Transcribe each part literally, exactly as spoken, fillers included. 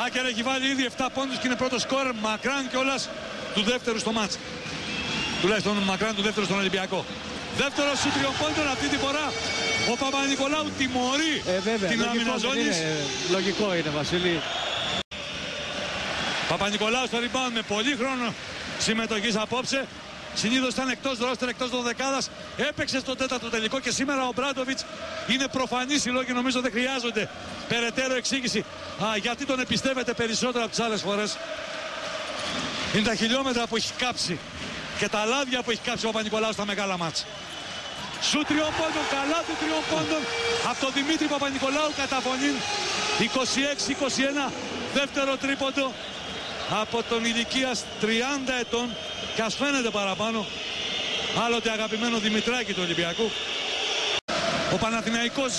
Μπάκερ έχει βάλει ήδη επτά πόντους και είναι πρώτο σκόρ μακράν κιόλας του δεύτερου στο μάτς. Τουλάχιστον μακράν του δεύτερου στον Ολυμπιακό. Δεύτερο σου τριών πόντων αυτή τη φορά. Ο Παπα-Νικολάου τιμωρεί ε, βέβαια, την άμυνα ζώνης. Είναι, λογικό είναι, Βασίλη. Παπα-Νικολάου στο rebound με πολύ χρόνο συμμετοχής απόψε. Συνήθως ήταν εκτός ρόστερ, εκτός δωδεκάδας. Έπαιξε στο τέταρτο τελικό και σήμερα ο Μπράντοβιτς είναι προφανής οι λόγοι. Νομίζω δεν χρειάζονται περαιτέρω εξήγηση. Α, γιατί τον εμπιστεύεται περισσότερο από τις άλλες φορές. Είναι τα χιλιόμετρα που έχει κάψει και τα λάδια που έχει κάψει ο Παπα-Νικολάου στα μεγάλα μάτς. Σου τριών πόντων, καλά του τριών πόντων από τον Δημήτρη Παπα-Νικολάου, καταφωνήν είκοσι έξι είκοσι ένα. Δεύτερο τρίποντο από τον ηλικίας τριάντα ετών και ας φαίνεται παραπάνω, άλλοτε αγαπημένο Δημητράκη του Ολυμπιακού. Ο Παναθηναϊκός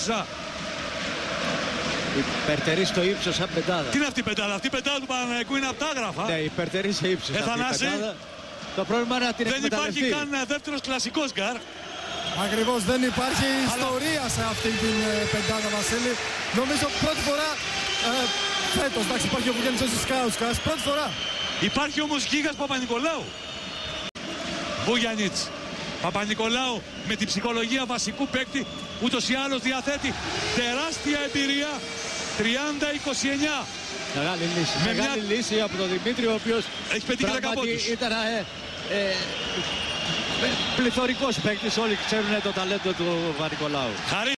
υπερτερεί στο ύψος σαν πεντάδα. Τι είναι αυτή η πεντάδα? Αυτή η πεντάδα του Παναθηναϊκού είναι από τα άγραφα. Ναι, υπερτερεί σε ύψος. Ε, Θανάση, το πρόβλημα είναι να την δεν υπάρχει καν δεύτερος κλασικός γκάρ. Ακριβώς, δεν υπάρχει Αλλά... ιστορία σε αυτή την ε, πεντάδα, Βασίλη. Νομίζω πρώτη φορά ε, φέτος, εντάξει, υπάρχει ο Βουγέννης ως Σκάουσκας, πρώτη φορά. Υπάρχει όμως γίγας Παπα-Νικολάου. Βουγιαννίτς. Παπα-Νικολάου με την ψυχολογία βασικού παίκτη, ούτως ή άλλως διαθέτει τεράστια εμπειρία. τριάντα είκοσι εννιά. Μεγάλη λύση. Με Μεγάλη μια... λύση από τον Δημήτρη, ο οποίος έχει πετύχει δέκα πόντους. Ήταν ε, ε, πληθωρικός παίκτης, όλοι ξέρουν το ταλέντο του Παπα-Νικολάου.